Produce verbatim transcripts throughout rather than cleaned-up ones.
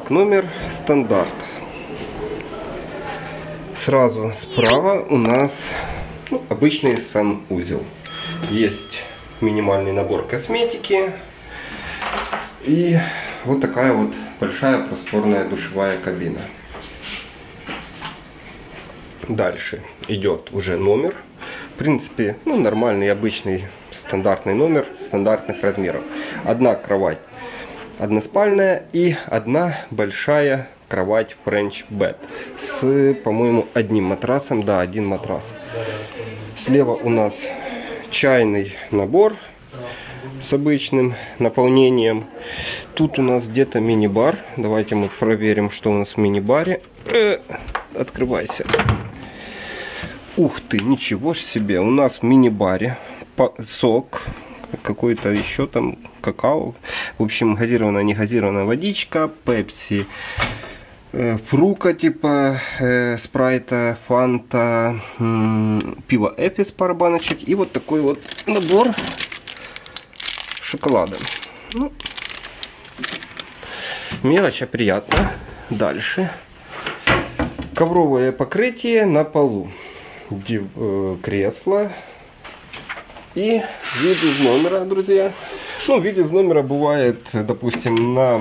Итак, номер стандарт. Сразу справа у нас ну, обычный санузел. Есть минимальный набор косметики. И вот такая вот большая просторная душевая кабина. Дальше идет уже номер. В принципе, ну, нормальный, обычный, стандартный номер стандартных размеров. Одна кровать односпальная и одна большая кровать French bed с, по-моему, одним матрасом. Да, один матрас. Слева у нас чайный набор с обычным наполнением. Тут у нас где-то мини-бар. Давайте мы проверим, что у нас в мини-баре. Э, открывайся. Ух ты, ничего ж себе. У нас в мини-баре сок, какой-то еще там какао. В общем, газированная, не газированная водичка, пепси, э, фрука типа э, спрайта, фанта, э, пиво Эпис, пара баночек. И вот такой вот набор шоколада. Ну, мелочь, а приятно. Дальше. Ковровое покрытие на полу. Див, э, кресло. И вид из номера, друзья. Ну, вид из номера бывает, допустим, на...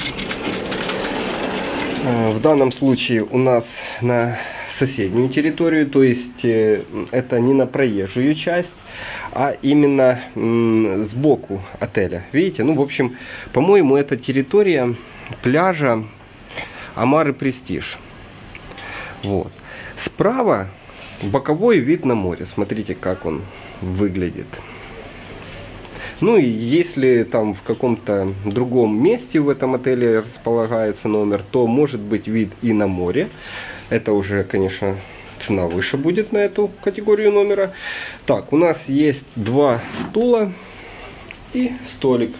Э, в данном случае у нас на соседнюю территорию. То есть э, это не на проезжую часть, а именно м, сбоку отеля. Видите? Ну, в общем, по-моему, это территория пляжа Амары Престиж. Вот. Справа боковой вид на море. Смотрите, как он выглядит. Ну и если там в каком-то другом месте в этом отеле располагается номер, то может быть вид и на море. Это уже, конечно, цена выше будет на эту категорию номера. Так, у нас есть два стула и столик.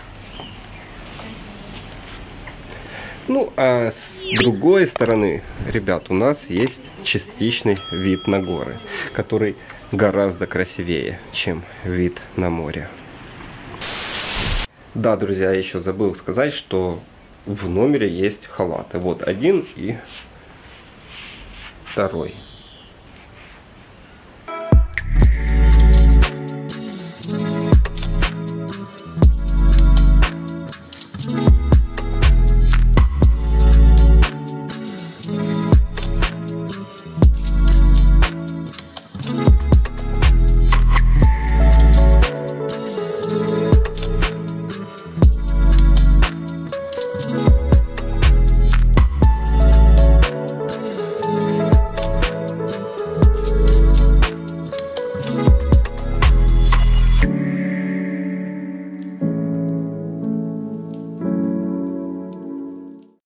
Ну, а с другой стороны, ребят, у нас есть частичный вид на горы, который гораздо красивее, чем вид на море. Да, друзья, я еще забыл сказать, что в номере есть халаты. Вот один и второй.